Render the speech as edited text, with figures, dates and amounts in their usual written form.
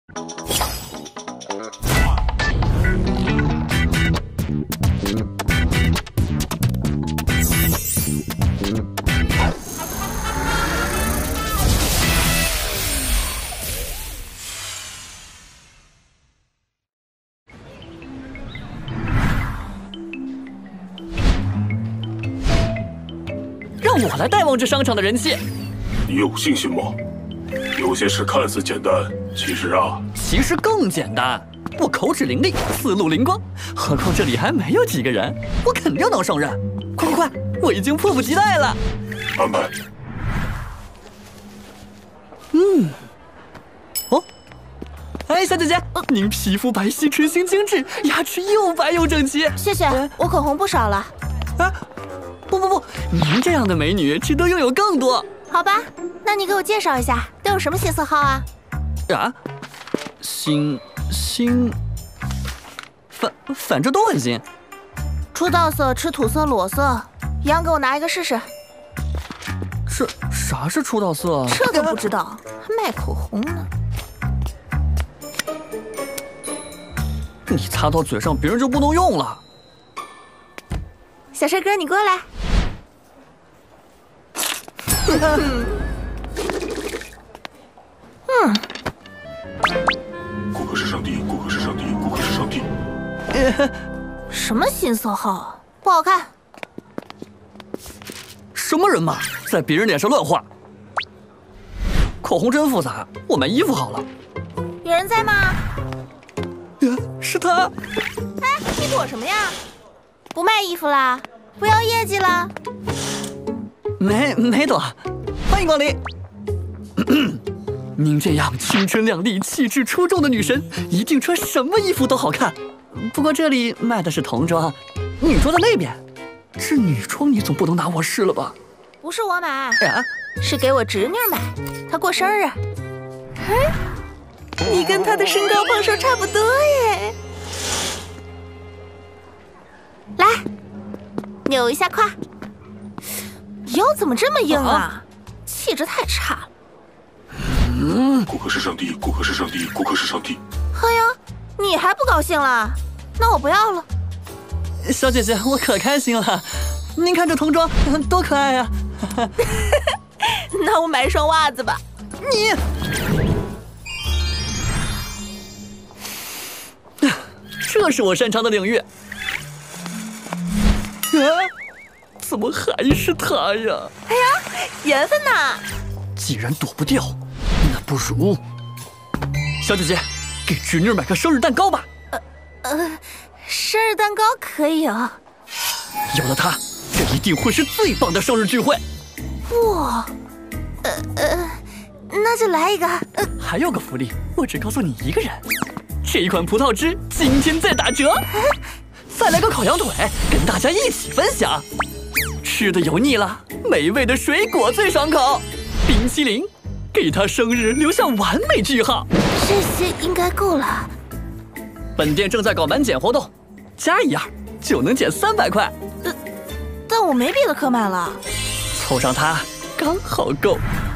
让我来带旺这商场的人气。 你有信心吗？有些事看似简单，其实更简单。我口齿伶俐，思路灵光，何况这里还没有几个人，我肯定能胜任。快，我已经迫不及待了。 安排。 哦，哎，小姐姐，您皮肤白皙，唇形精致，牙齿又白又整齐。 谢谢，我口红不少了。 啊，不，您这样的美女值得拥有更多。 好吧，那你给我介绍一下，都有什么新色号啊？ 啊，反正都很新。 出道色、吃土色、裸色，一样给我拿一个试试。 啥是出道色？ 这都不知道，还卖口红呢？ 你擦到嘴上，别人就不能用了。 小帅哥，你过来。 顾客是上帝，顾客是上帝，顾客是上帝。 什么新色号？不好看。 什么人嘛，在别人脸上乱画。口红真复杂，我买衣服好了。 有人在吗？ 是他。 哎，你躲什么呀？不卖衣服啦？不要业绩啦？ 没躲，欢迎光临。您这样青春靓丽、气质出众的女神，一定穿什么衣服都好看。不过这里卖的是童装，女装在那边。这女装你总不能拿我试了吧？ 不是我买， 啊， 是给我侄女买，她过生日。你跟她的身高胖瘦差不多耶。来，扭一下胯。腰怎么这么硬啊？气质太差了。 顾客是上帝，顾客是上帝，顾客是上帝。 哎呀，你还不高兴了？那我不要了。 小姐姐，我可开心了。您看这童装多可爱呀！ 那我买一双袜子吧。 你，这是我擅长的领域。怎么还是他呀？ 哎呀，缘分呐！ 既然躲不掉，那不如小姐姐给侄女买个生日蛋糕吧。 生日蛋糕可以啊。 有了它，这一定会是最棒的生日聚会。 哇，那就来一个。 还有个福利，我只告诉你一个人。这一款葡萄汁今天在打折，再来个烤羊腿，跟大家一起分享。吃的油腻了，美味的水果最爽口。冰淇淋，给他生日留下完美句号。 这些应该够了。 本店正在搞满减活动，加一样就能减300块。 但我没别的可买了。 凑上它刚好够。